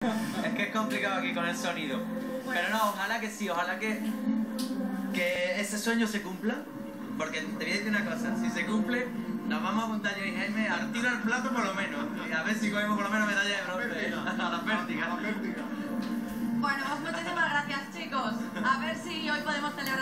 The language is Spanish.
Es que es complicado aquí con el sonido. Pero no, ojalá que sí, ojalá que ese sueño se cumpla. Porque te voy a decir una cosa, si se cumple, nos vamos a apuntar yo y Jaime a tiro al plato por lo menos. Y a ver si cogemos por lo menos medalla de bronce. A la pértiga. Bueno, muchísimas gracias, chicos. A ver si hoy podemos celebrar